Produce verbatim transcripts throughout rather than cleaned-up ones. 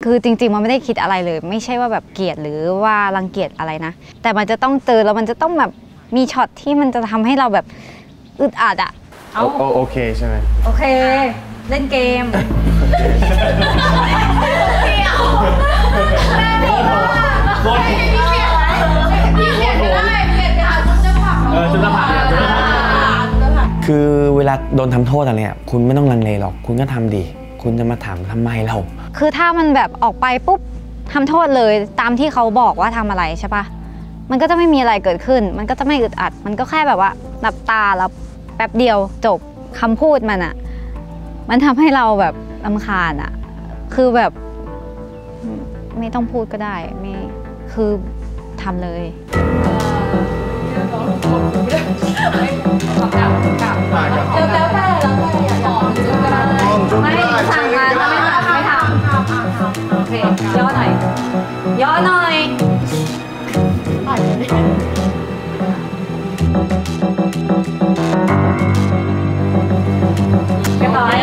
คือจริงๆมันไม่ได้คิดอะไรเลยไม่ใช่ว่าแบบเกลียดหรือว่ารังเกียจอะไรนะแต่มันจะต้องเจอแล้วมันจะต้องแบบมีช็อตที่มันจะทำให้เราแบบอึดอัดอะเอาโอเคใช่ไหมโอเคเล่นเกมคือเวลาโดนทำโทษอะไรเนี่ยคุณไม่ต้องลังเลหรอกคุณก็ทำดิคุณจะมาถามทำไมเราคือถ้ามันแบบออกไปปุ๊บทำโทษเลยตามที่เขาบอกว่าทำอะไรใช่ปะมันก็จะไม่มีอะไรเกิดขึ้นมันก็จะไม่อึดอัดมันก็แค่แบบว่าหลับตาแล้วแป๊บเดียวจบคำพูดมันอะมันทำให้เราแบบรำคาญอะคือแบบไม่ต้องพูดก็ได้ไม่คือทำเลยแล้วแต่แล้วแต่อยากบอกไม่สั่งมาถ้าไม่ทำไม่ทำโอเคย่อหน่อยย่อหน่อยเรียบร้อย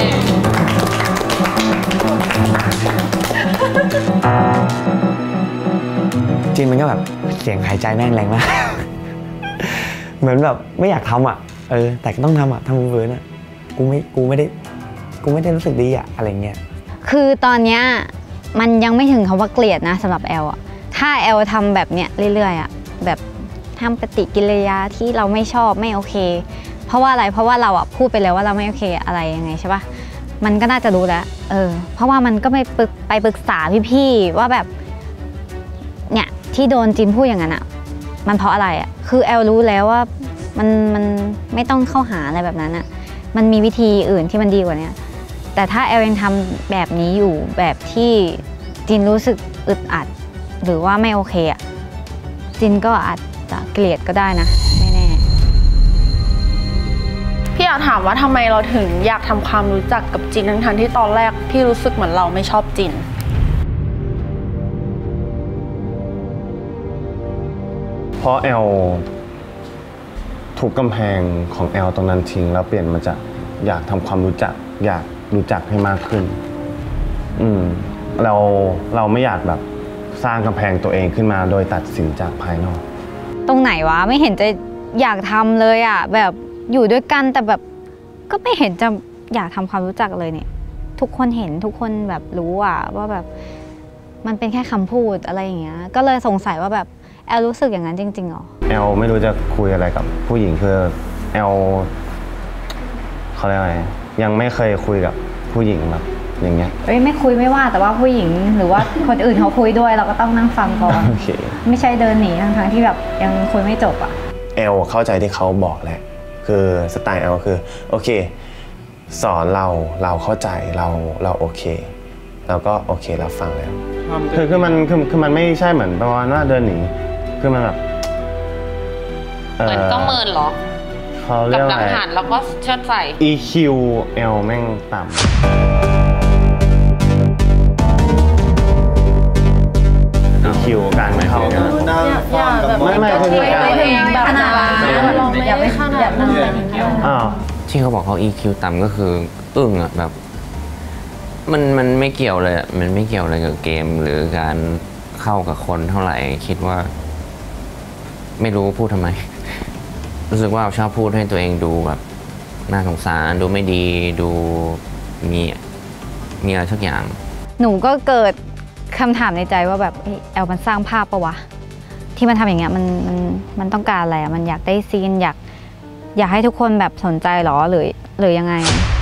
จริงมันก็แบบเสียงหายใจแม่งแรงมากเหมือนแบบไม่อยากทำอ่ะเออแต่ก็ต้องทำอ่ะทำเวอร์น่ะกูไม่กูไม่ได้กูไม่ได้รู้สึกดีอ่ะอะไรเงี้ยคือตอนเนี้ยมันยังไม่ถึงคำว่าเกลียดนะสำหรับแอลอ่ะถ้าแอลทำแบบเนี้ยเรื่อยๆอ่ะแบบทำปฏิกิริยาที่เราไม่ชอบไม่โอเคเพราะว่าอะไรเพราะว่าเราอ่ะพูดไปแล้วว่าเราไม่โอเคอะไรยังไงใช่ปะมันก็น่าจะรู้แล้วเออเพราะว่ามันก็ไปปรึกไปปรึกษาพี่ๆว่าแบบเนี่ยที่โดนจินพูดอย่างนั้นอ่ะมันเพราะอะไรอ่ะคือแอลรู้แล้วว่ามันมันไม่ต้องเข้าหาอะไรแบบนั้นอ่ะมันมีวิธีอื่นที่มันดีกว่านี้แต่ถ้าแอลยังทำแบบนี้อยู่แบบที่จินรู้สึกอึดอัดหรือว่าไม่โอเคอ่ะจินก็อาจจะเกลียดก็ได้นะไม่แน่พี่อยากถามว่าทำไมเราถึงอยากทำความรู้จักกับจินทั้งๆที่ตอนแรกพี่รู้สึกเหมือนเราไม่ชอบจินเพราะแอลถูกกำแพงของแอลตรงนั้นทิ้งแล้วเปลี่ยนมาจากอยากทำความรู้จักอยากรู้จักให้มากขึ้นอืมเราเราไม่อยากแบบสร้างกำแพงตัวเองขึ้นมาโดยตัดสินจากภายนอกตรงไหนวะไม่เห็นจะอยากทำเลยอ่ะแบบอยู่ด้วยกันแต่แบบก็ไม่เห็นจะอยากทำความรู้จักเลยเนี่ยทุกคนเห็นทุกคนแบบรู้อ่ะว่าแบบมันเป็นแค่คำพูดอะไรอย่างเงี้ยก็เลยสงสัยว่าแบบแอลรู้สึกอย่างนั้นจริงๆหรอแอลไม่รู้จะคุยอะไรกับผู้หญิงคือแอลเขาเรียกอะไรยังไม่เคยคุยกับผู้หญิงแบบอย่างเงี้ยเอ้ยไม่คุยไม่ว่าแต่ว่าผู้หญิงหรือว่าคนอื่นเขาคุยด้วยเราก็ต้องนั่งฟังก่อน okay. ไม่ใช่เดินหนีทั้งๆที่แบบยังคุยไม่จบอ่ะแอลเข้าใจที่เขาบอกแหละคือสไตล์แอลคือโอเคสอนเราเราเข้าใจเราเราโอเคเราก็โอเคเราฟังแล้วคือคือมันคือคือมันไม่ใช่เหมือนประมาณว่าเดินหนีคือมันแบบเหมือนก็เมินหรอเขาเรียกอะไรกับกังหันแล้วก็เชิดใส่อี คิว แอลแม่งต่ำ อี คิว การเข้าไม่ไม่คือการแบบนั้นเราไม่อยากไปข้างแบบนั้นอ้าวที่เขาบอกเขา อี คิว ต่ำก็คืออึ้งอ่ะแบบมันมันไม่เกี่ยวเลยมันไม่เกี่ยวอะไรกับเกมหรือการเข้ากับคนเท่าไหร่คิดว่าไม่รู้พูดทำไมรู้สึกว่าชอบพูดให้ตัวเองดูแบบน่าสงสารดูไม่ดีดูมีมีอะไรสักอย่างหนูก็เกิดคำถามในใจว่าแบบแอลมันสร้างภาพปะวะที่มันทำอย่างเงี้ยมันมันมันต้องการอะไรมันอยากได้ซีนอยากอยากให้ทุกคนแบบสนใจหรอหรือหรือยังไง